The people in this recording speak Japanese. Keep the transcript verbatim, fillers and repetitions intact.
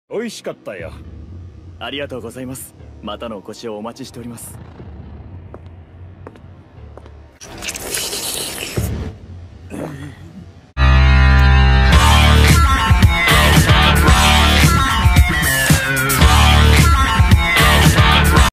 美味しかったよ。 ありがとうございます。またのお越しをお待ちしております。